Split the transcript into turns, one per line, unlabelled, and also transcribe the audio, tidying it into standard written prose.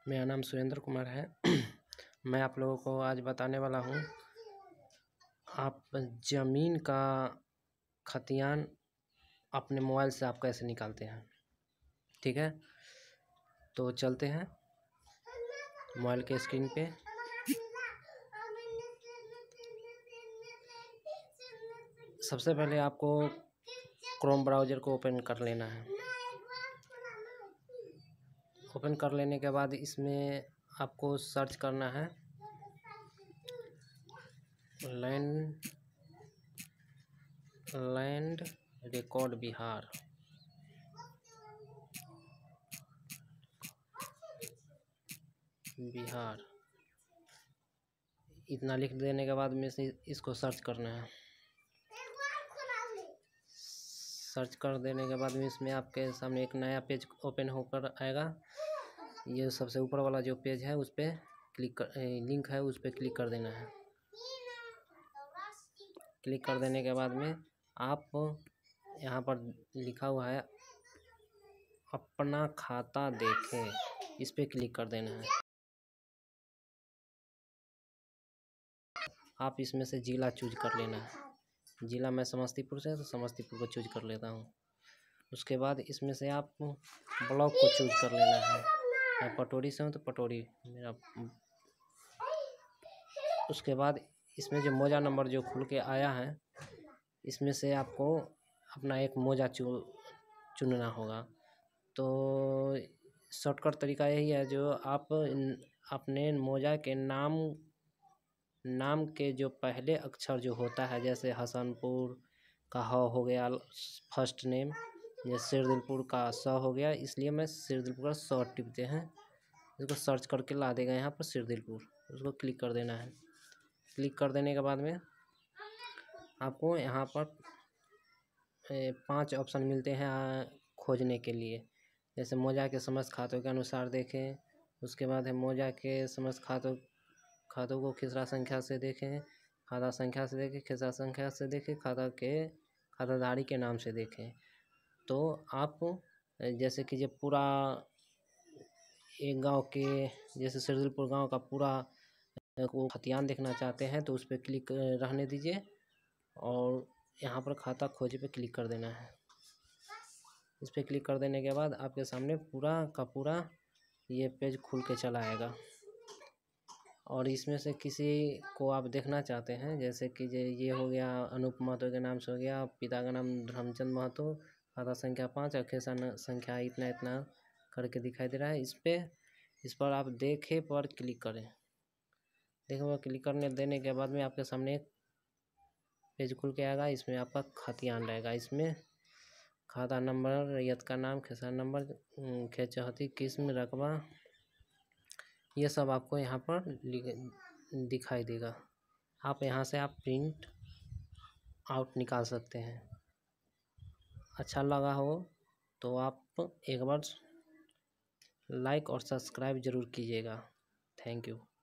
मेरा नाम सुरेंद्र कुमार है। मैं आप लोगों को आज बताने वाला हूँ आप ज़मीन का खतियान अपने मोबाइल से आप कैसे निकालते हैं। ठीक है, तो चलते हैं मोबाइल के स्क्रीन पे। सबसे पहले आपको क्रोम ब्राउज़र को ओपन कर लेना है। ओपन कर लेने के बाद इसमें आपको सर्च करना है लैंड रिकॉर्ड बिहार। इतना लिख देने के बाद में से इसको सर्च करना है। सर्च कर देने के बाद में इसमें आपके सामने एक नया पेज ओपन होकर आएगा। ये सबसे ऊपर वाला जो पेज है उस पर लिंक है, उस पर क्लिक कर देना है। क्लिक कर देने के बाद में आप यहाँ पर लिखा हुआ है अपना खाता देखें, इस पर क्लिक कर देना है। आप इसमें से ज़िला चूज कर लेना है। ज़िला मैं समस्तीपुर से, तो समस्तीपुर को चूज कर लेता हूँ। उसके बाद इसमें से आप ब्लॉक को चूज कर लेना है। मैं पटोरी से हूँ तो पटोरी मेरा। उसके बाद इसमें जो मौजा नंबर जो खुल के आया है, इसमें से आपको अपना एक मौजा चुनना होगा। तो शॉर्टकट तरीका यही है, जो आप अपने मौजा के नाम के जो पहले अक्षर जो होता है, जैसे हसनपुर का ह हो गया फर्स्ट नेम, जैसे सिरदिलपुर का स हो गया, इसलिए मैं सिरदिलपुर का स टिपते हैं। इसको सर्च करके ला देगा यहाँ पर सिरदिलपुर, उसको क्लिक कर देना है। क्लिक कर देने के बाद में आपको यहाँ पर 5 ऑप्शन मिलते हैं खोजने के लिए। जैसे मौजा के समस्त खातों के अनुसार देखें, उसके बाद है मौजा के समस्त खातों को खिसरा संख्या से देखें, खाता संख्या से देखें, खिसरा संख्या से देखें, खाताधारी के नाम से देखें। तो आप जैसे कि जो पूरा एक गांव के, जैसे सिरदिलपुर गांव का पूरा को खतियान देखना चाहते हैं, तो उस पर क्लिक रहने दीजिए और यहाँ पर खाता खोजे पे क्लिक कर देना है। इस पर क्लिक कर देने के बाद आपके सामने पूरा का पूरा ये पेज खुल के चला आएगा। और इसमें से किसी को आप देखना चाहते हैं, जैसे कि ये हो गया अनूप महतो के नाम से हो गया, पिता का नाम धर्मचंद महतो, खाता संख्या 5, अक्षर संख्या इतना इतना करके दिखाई दे रहा है। इस पर आप देखे पर क्लिक करें। देखे पर क्लिक करने देने के बाद में आपके सामने एक पेज खुल के आएगा। इसमें आपका खतियान रहेगा। इसमें खाता नंबर, रैयत का नाम, खेसार नंबर, खेत चौहती, किस्म, रकबा, ये सब आपको यहाँ पर दिखाई देगा। आप यहाँ से आप प्रिंट आउट निकाल सकते हैं। अच्छा लगा हो तो आप एक बार लाइक और सब्सक्राइब ज़रूर कीजिएगा। Thank you.